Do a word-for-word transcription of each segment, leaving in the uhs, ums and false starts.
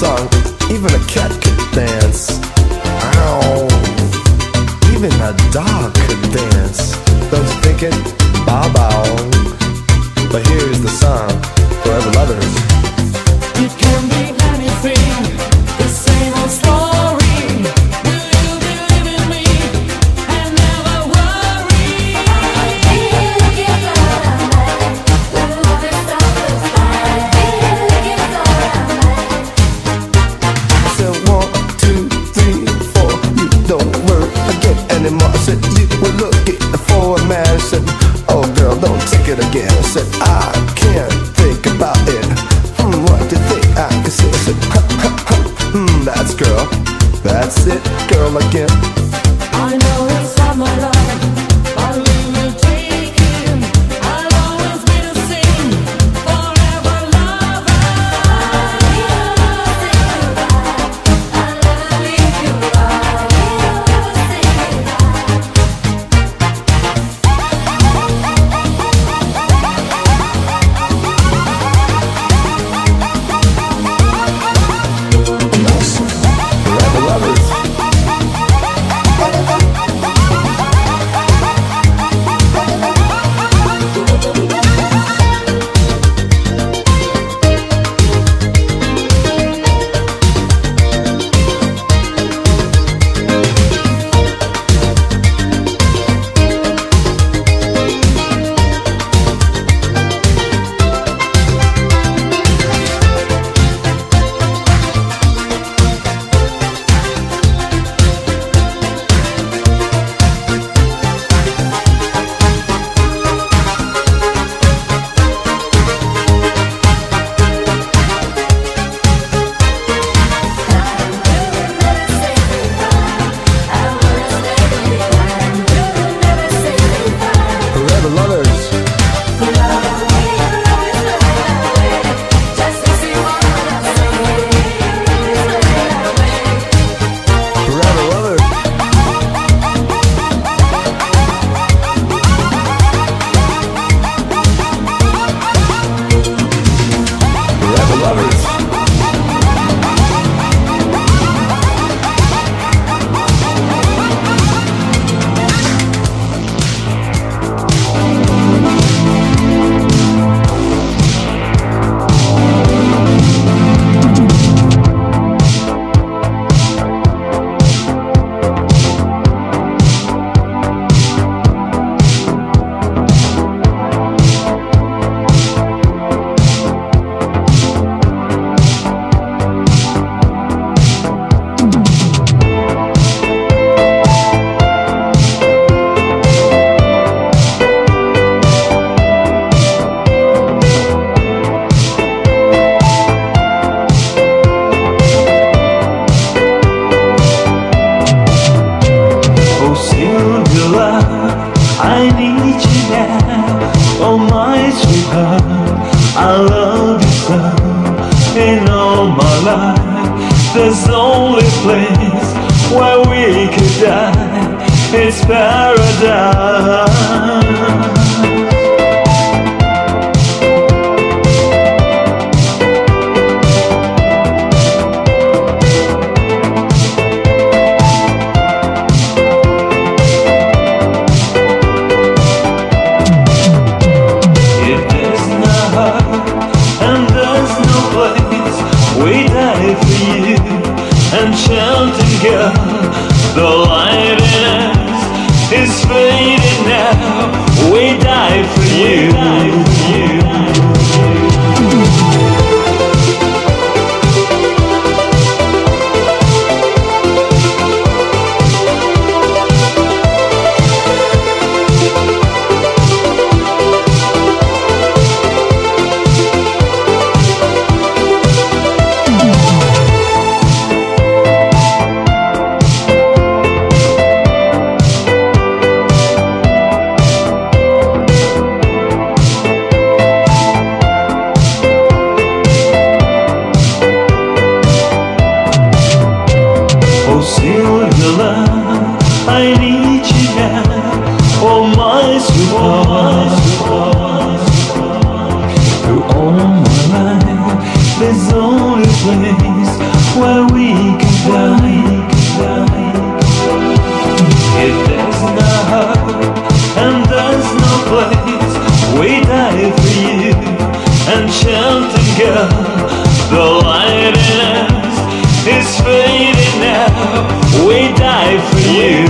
song, even a cat could dance. Ow. Even a dog could dance. Don't you think it? Bow bow. But here's the song, Forever Lovers. It can be anything, the same old story. Will you believe in me and never worry? I feel like it's alright. The movie stars looks fine. I feel like it's alright. I said one, two, three, four. You don't worry again anymore. I said you were looking for a man. I said, oh girl, don't take it again. I said I can't think about it. Hmm, what do you think I can say? I said, ha, ha, ha. Hmm, that's girl. That's it, girl again. I know it's not my love, but we will take it. I'll always be the same, forever lover. I'll never leave you. I will never say Forever lovers. Forever lovers. Forever lovers. Forever lovers. Oh, silver love, I need you now. Oh, my sweetheart, I love you so. In all my life, there's only place where we could die. It's paradise. If there's no heart and there's no place, we die for you, enchanting girl. The light in us is fading now. We die for you. we die for you.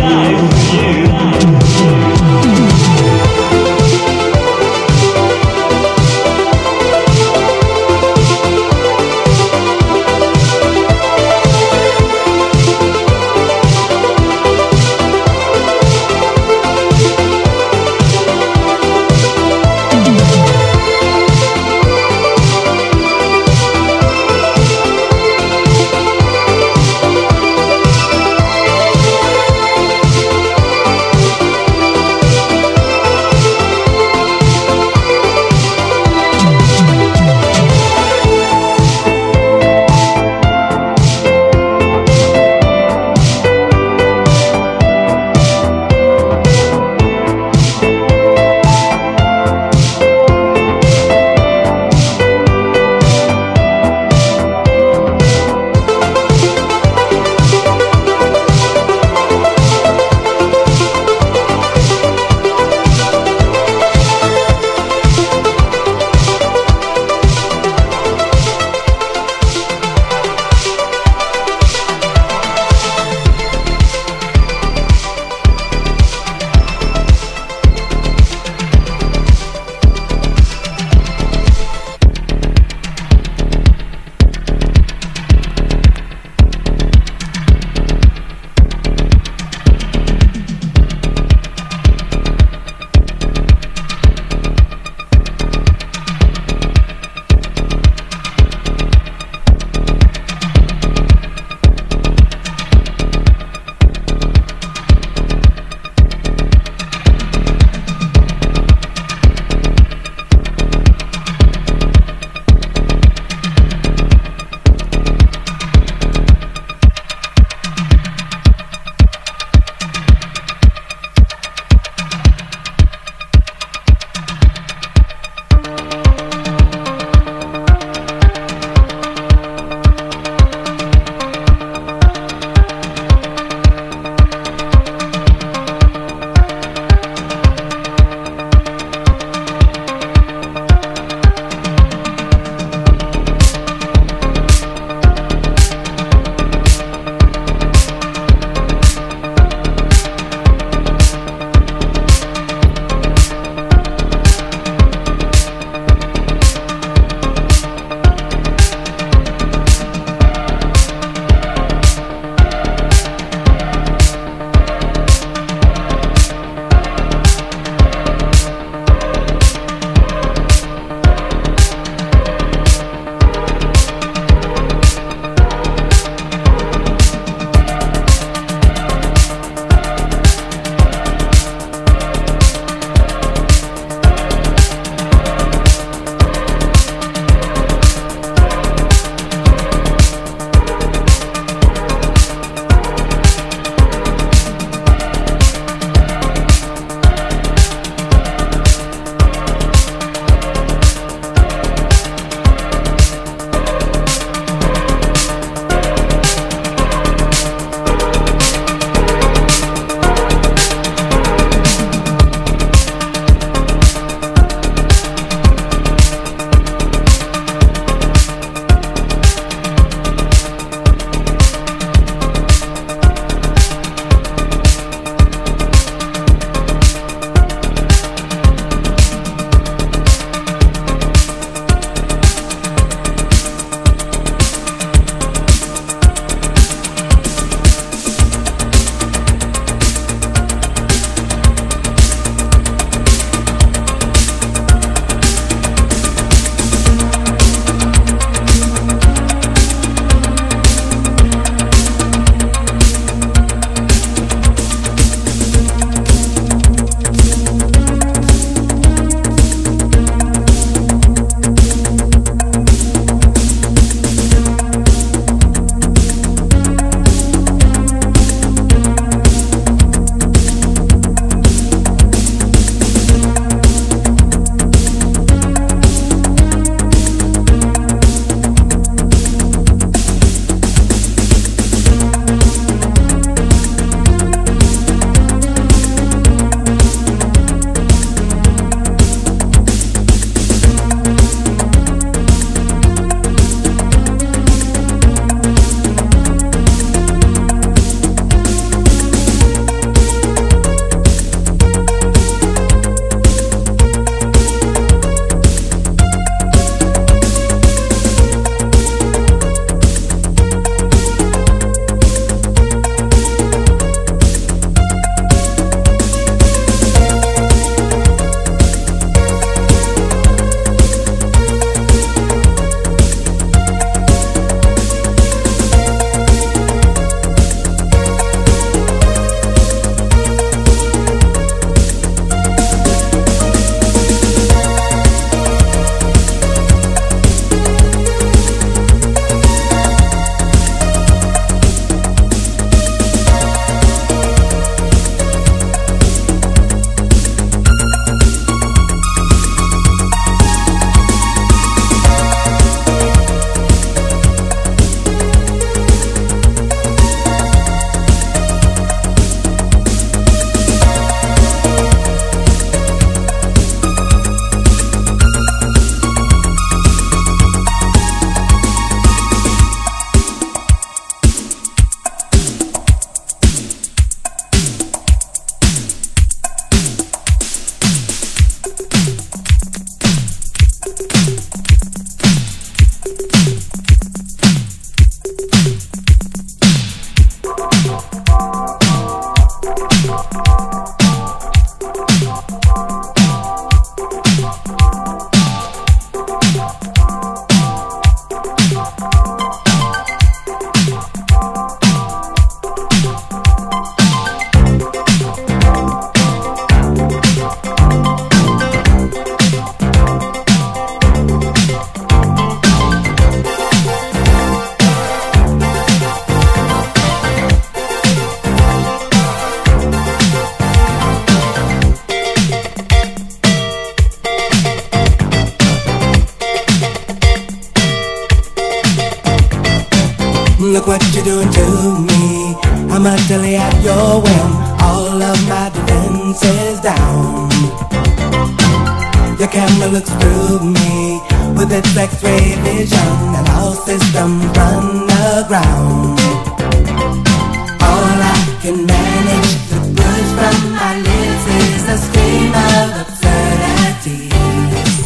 Look what you're doing to me. I'm utterly at your whim. All of my defenses down. Your camera looks through me with its X-ray vision, and all systems run aground. All I can manage to push from my lips is a stream of absurdities.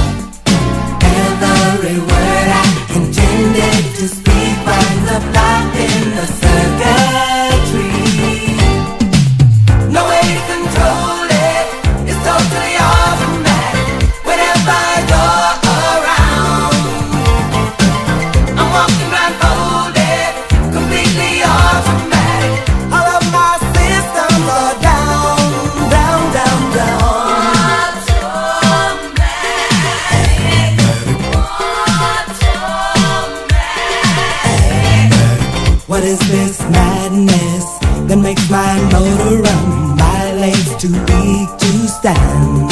Every word I intended to speak winds up locked in the circuitry. No way to control it, it's totally automatic. Whenever you're around, I'm walking blindfolded, completely automatic. All of my systems are down, down, down, down. What is this madness that makes my motor run? My legs too weak to stand.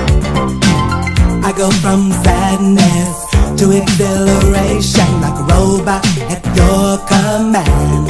I go from sadness to exhilaration like a robot at your command.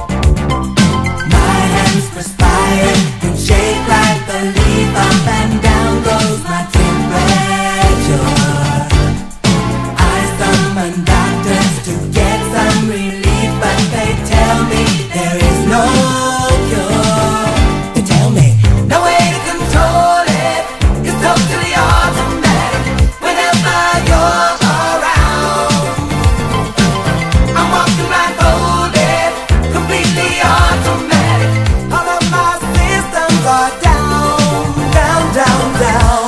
My hands perspire and shake like the leaf. Up and down goes my temperature. I summon doctors to get some relief, but they tell me there is no cure. They tell me no way to control it, it's totally automatic. Whenever you're around, I'm walking blindfolded, completely automatic. All of my systems are down, down, down, down.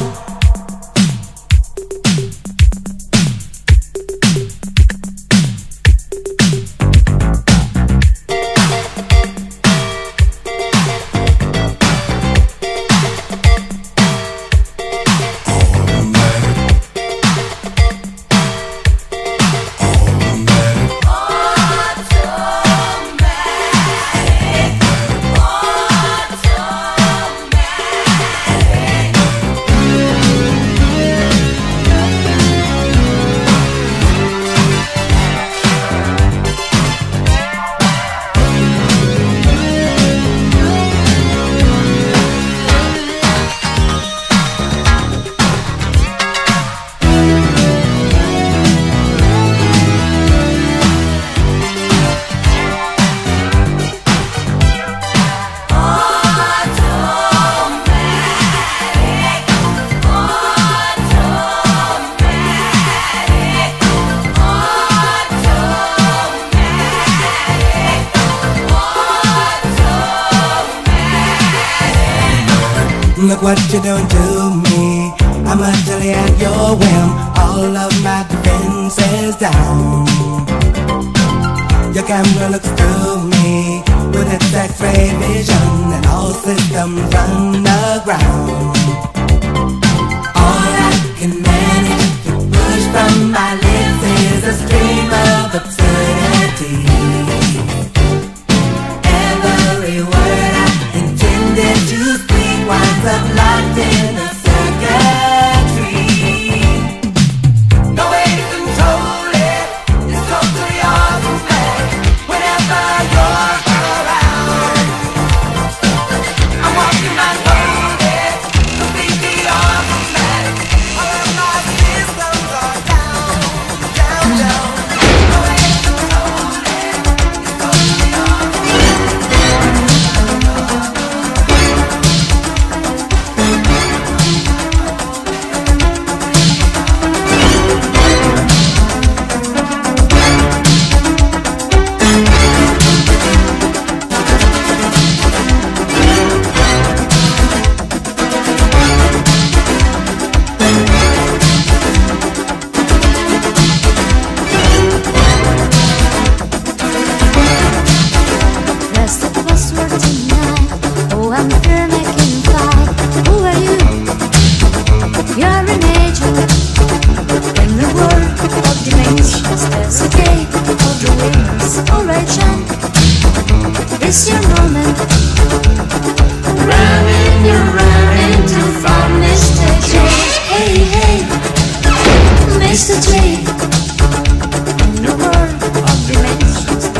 Look what you're doing to me. I'm utterly at your whim. All of my defenses down. Your camera looks through me with its X-ray vision, and all systems run aground. All I can manage to push from my lips is a stream of absurdity. Every word I intended to speak winds up locked in a circuitry. No way to control it, it's totally automatic. Whenever you're around, I'm walking blindfolded, completely automatic. All of my systems are down, down, down. No way to control it, it's totally automatic. Rest of us were tonight. Oh, I'm here making fly. Who are you? You're an angel. In the world of dimensions, there's a gate of the wings. Alright, Sean, it's your moment. Running, you're running to find Mister J. Hey, hey, Mister J. In the world of dimensions,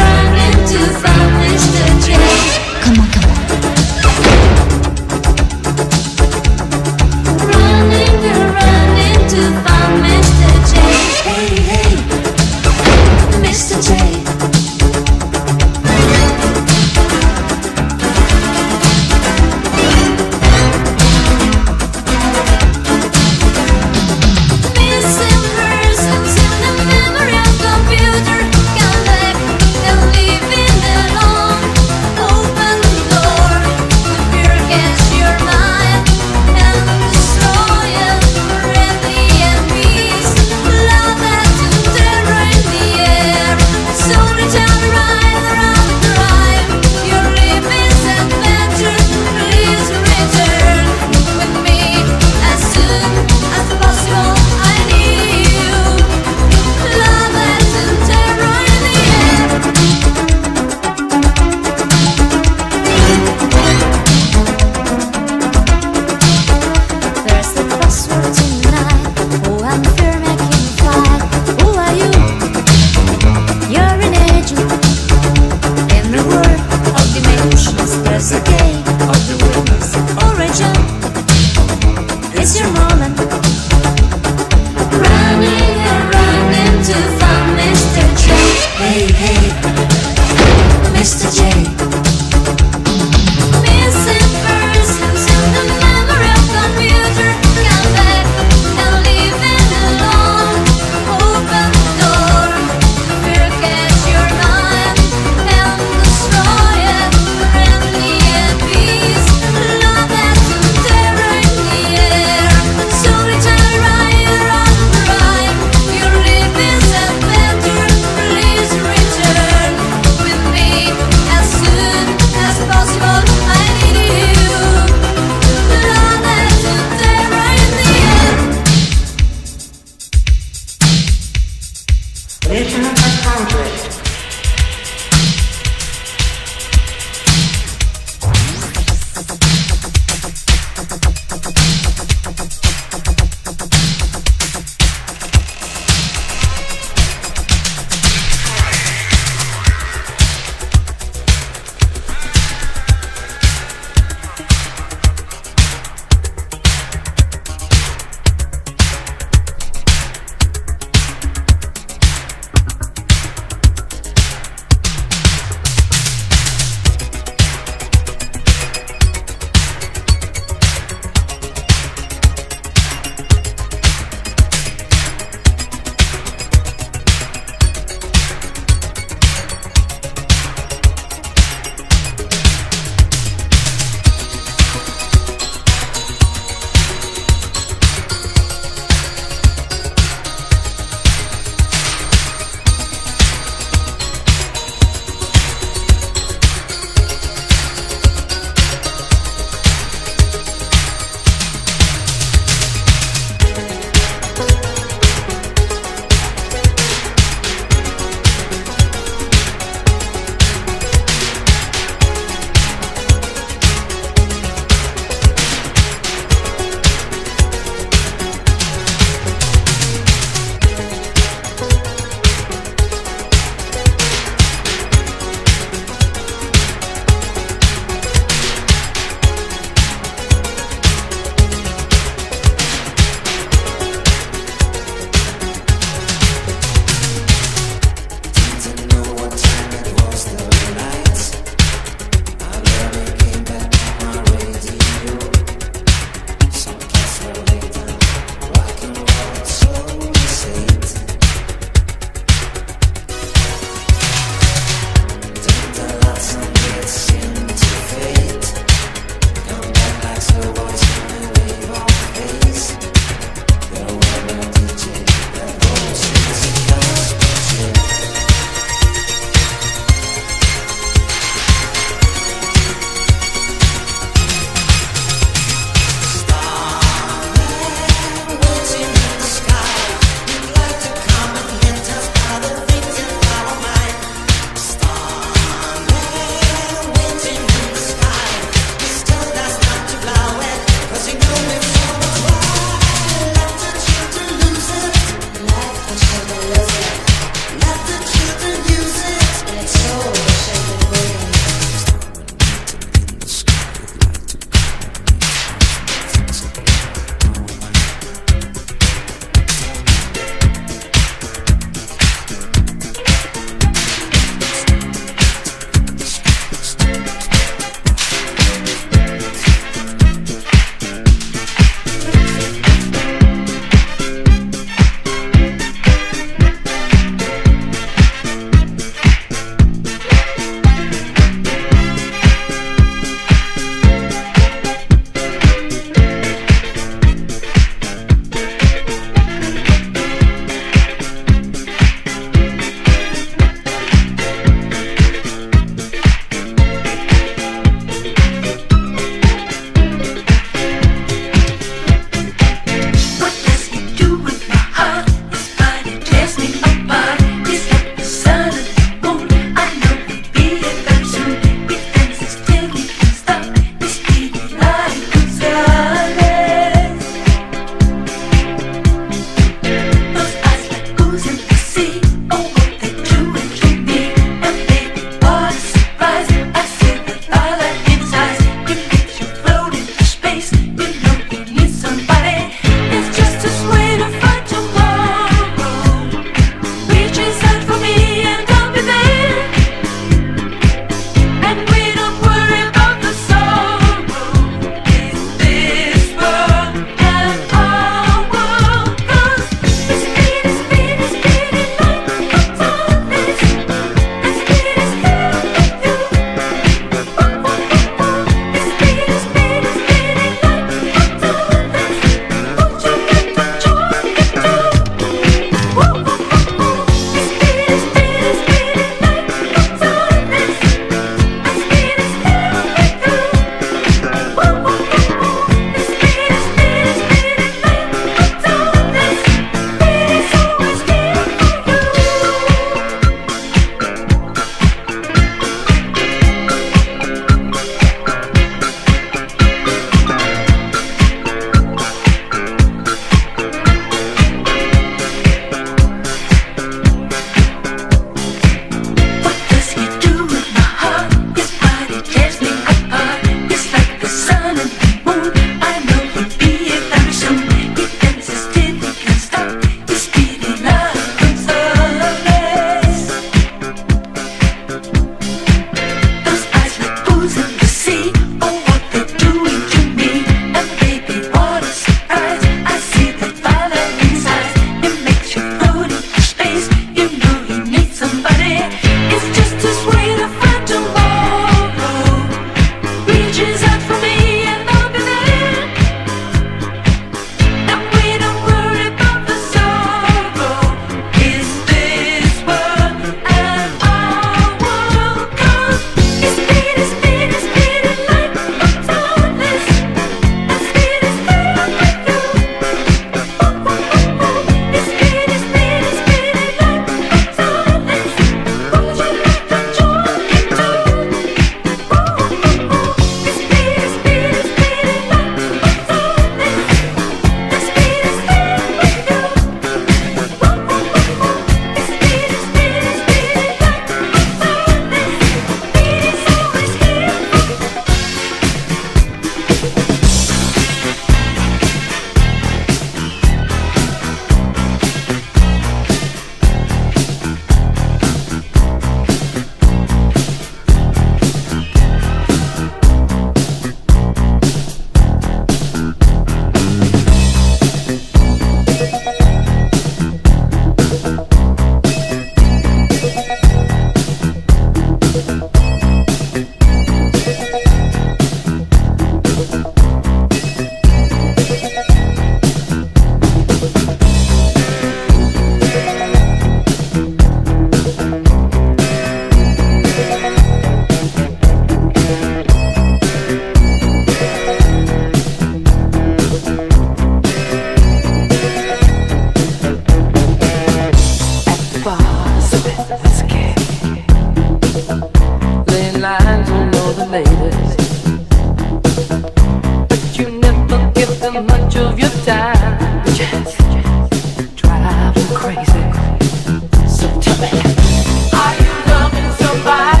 them much of your time. Just drive you crazy. So tell me, are you loving somebody?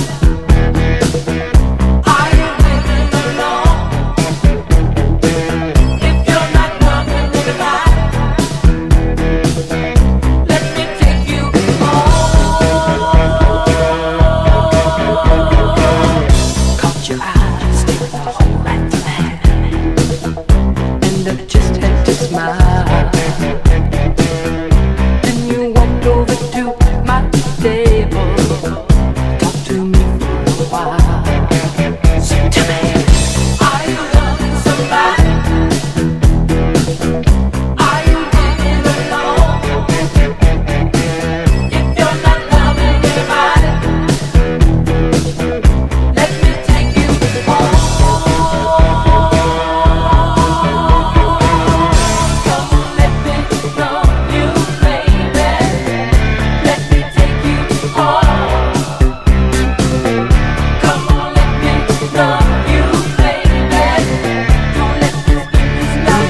Are you living alone? If you're not loving anybody, let me take you home. Caught your eyes staring right there, and I just had to smile. Then you walked over to my table, talked to me for a while. So tell me, are you loving somebody? Are you living alone? If you're not loving anybody, let me take you home. Come on, let me love you, baby. Let me take you home. Come on, let me love you, baby. Don't let this business stop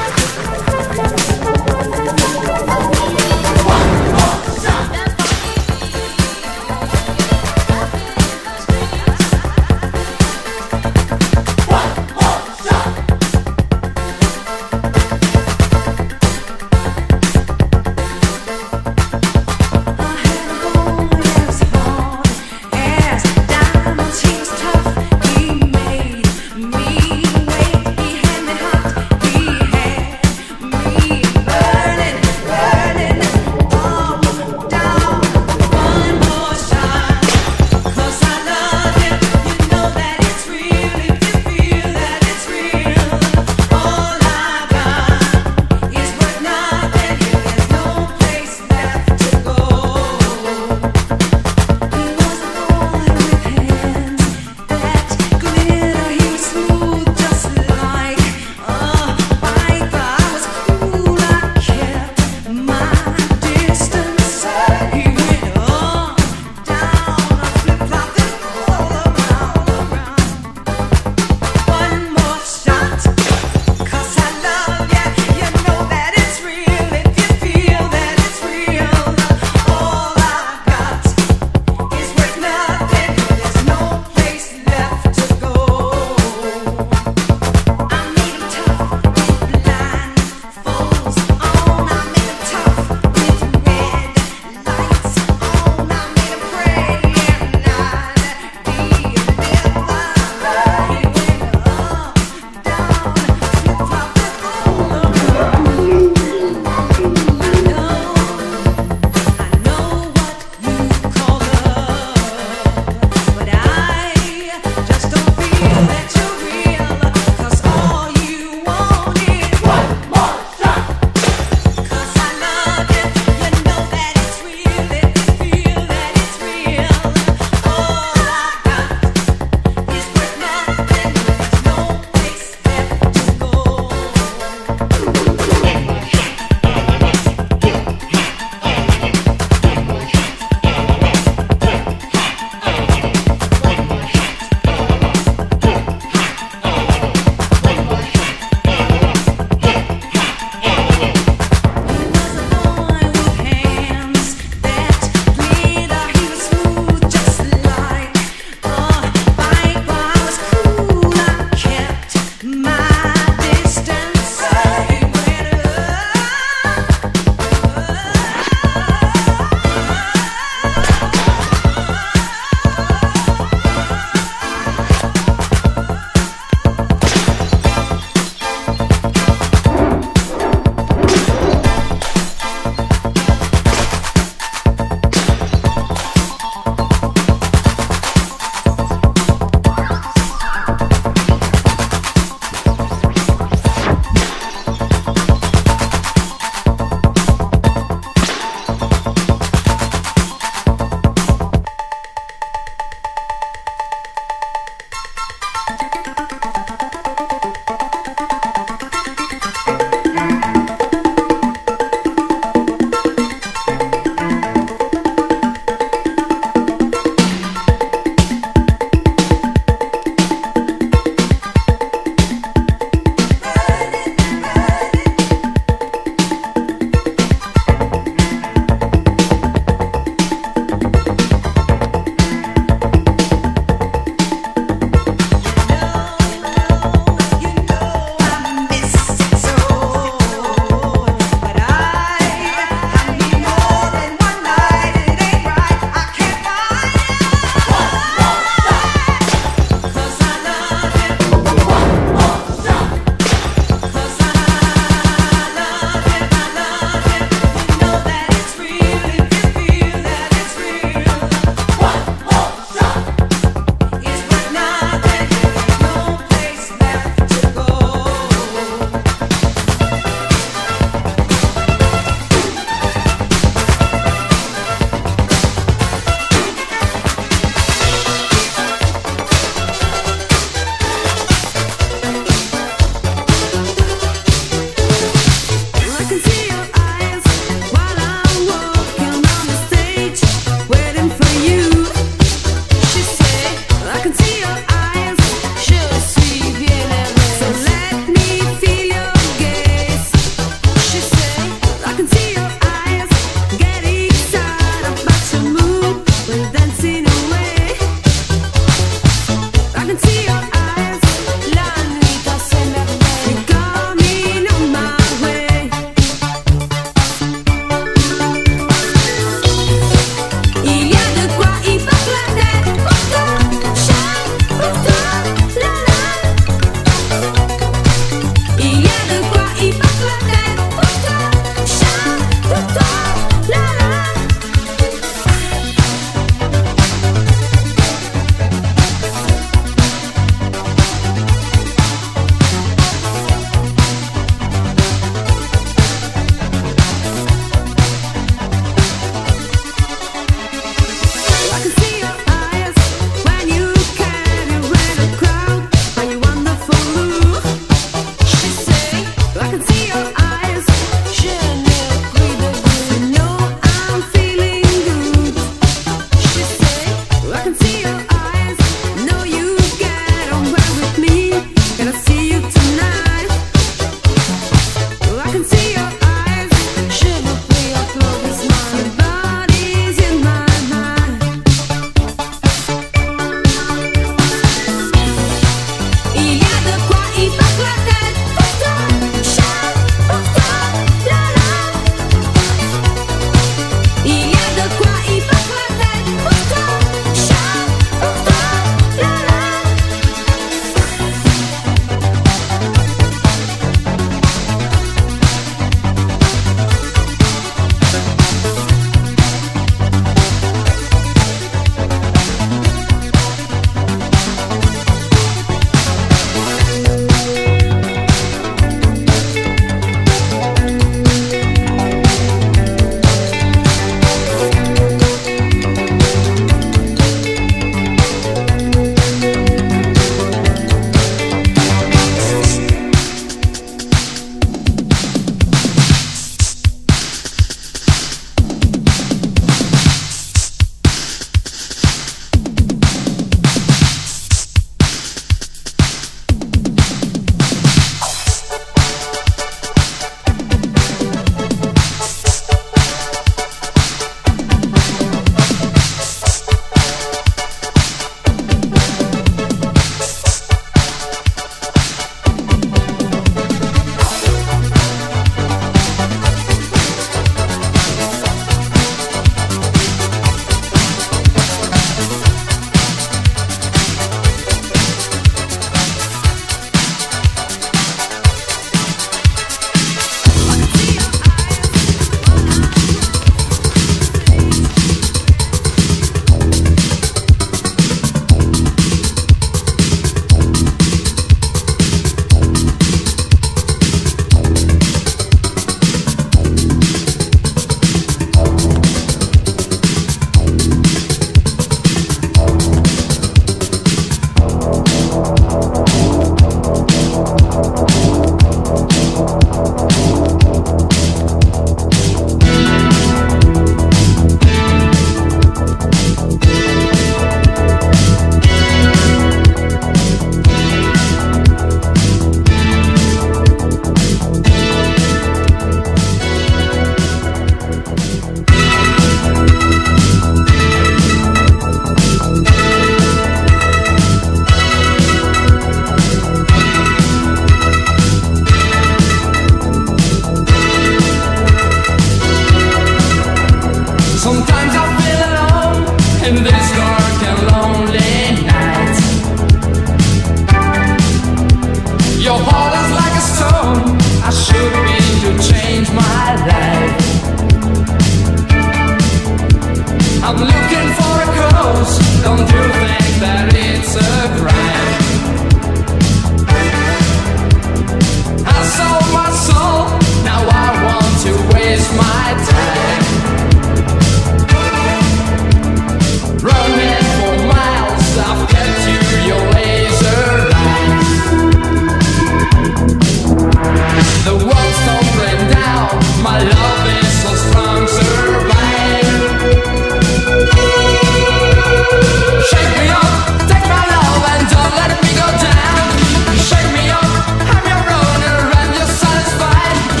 Shake me up, I'm your owner and you're satisfied.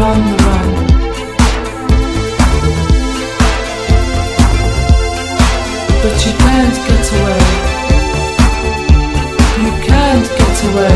on the run. But you can't get away. You can't get away.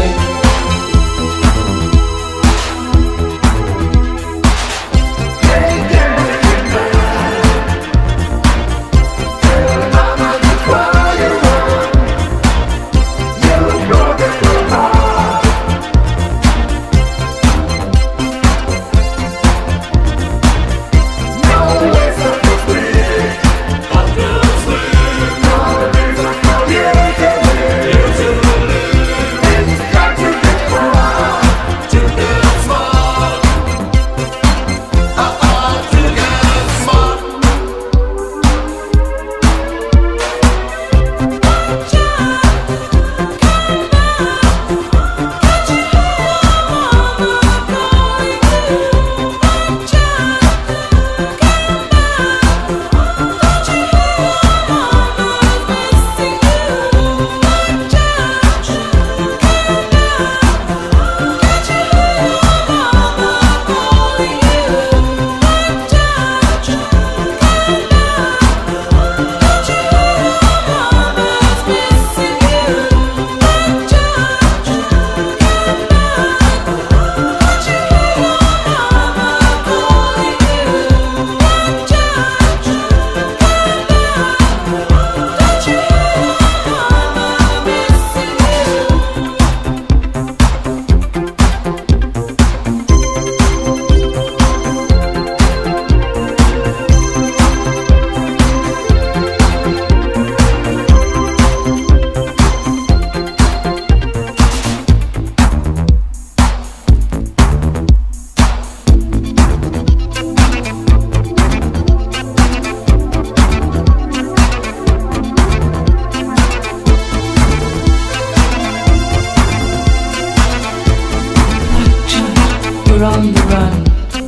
You're on the run.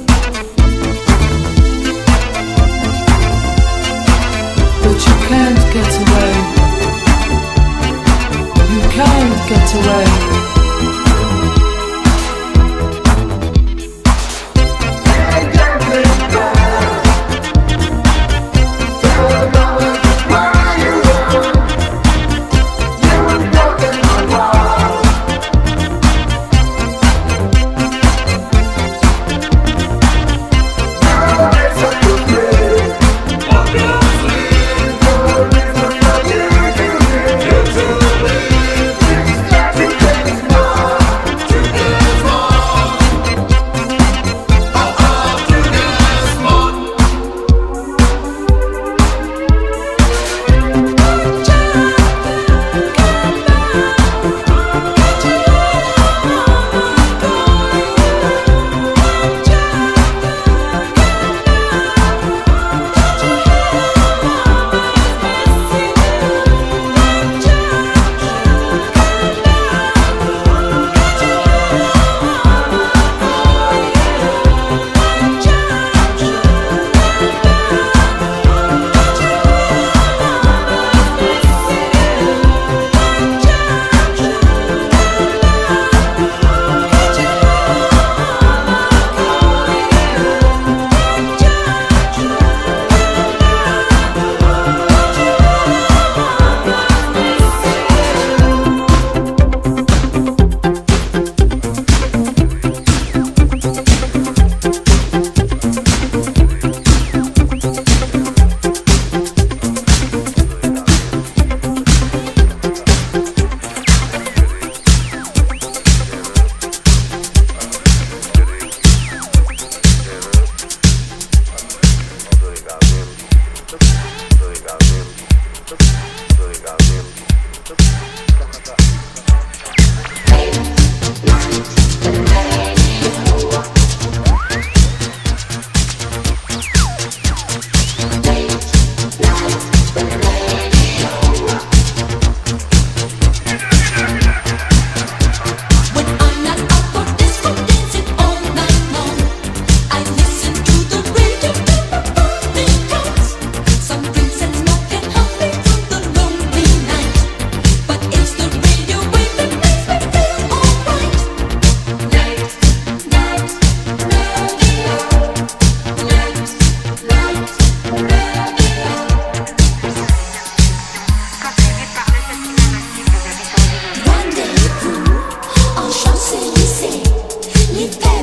But you can't get away. You can't get away.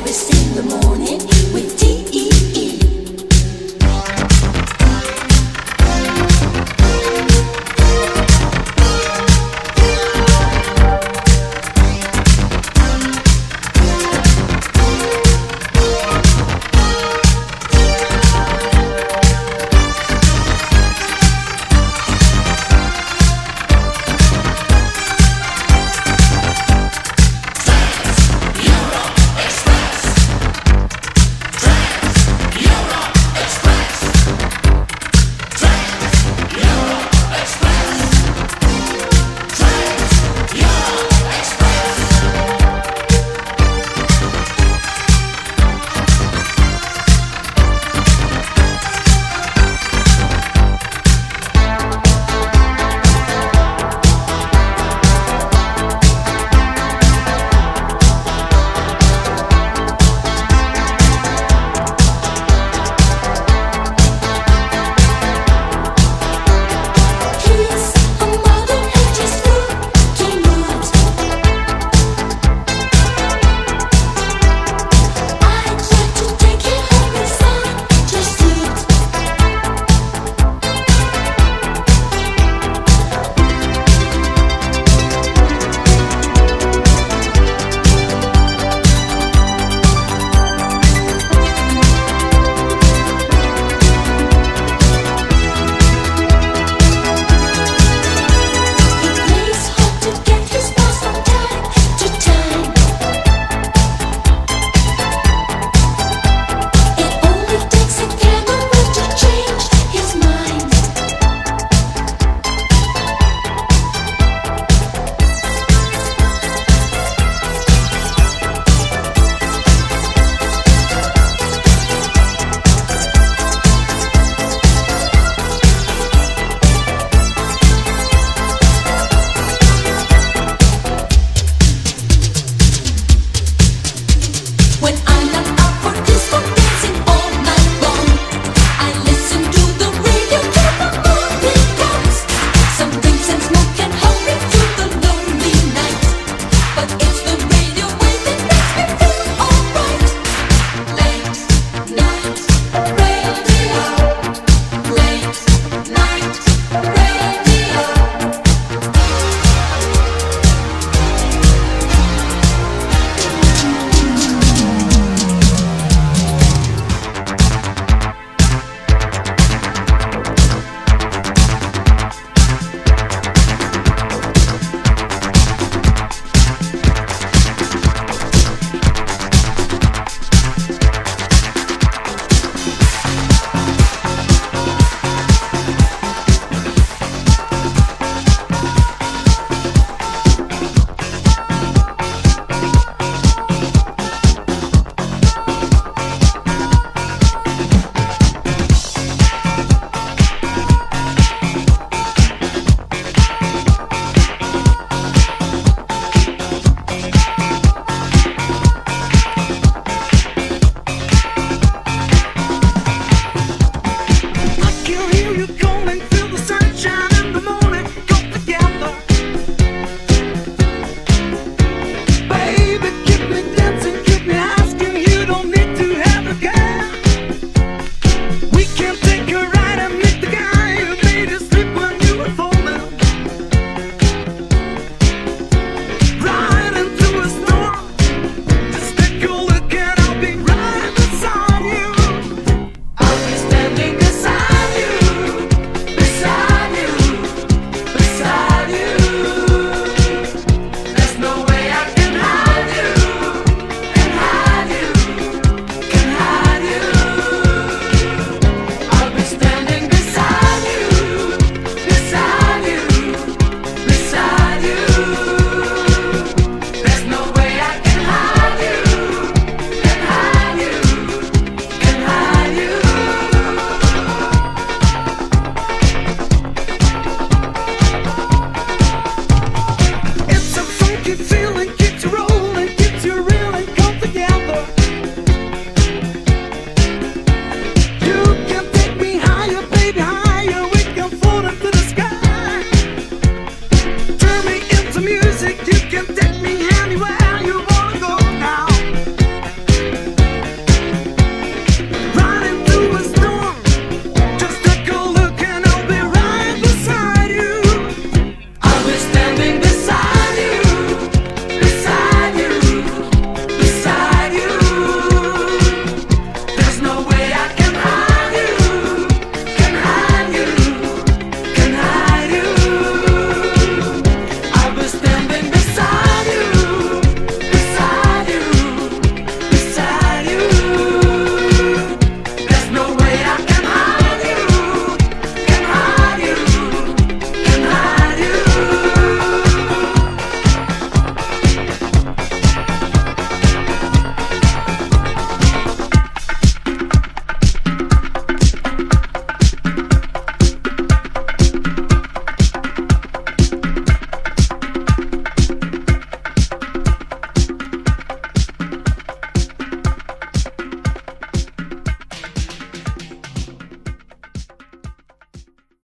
breakfast in the morning with tea